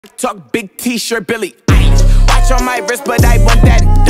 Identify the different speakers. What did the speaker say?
Speaker 1: Talk big t-shirt Billy. Watch on my wrist, but I want that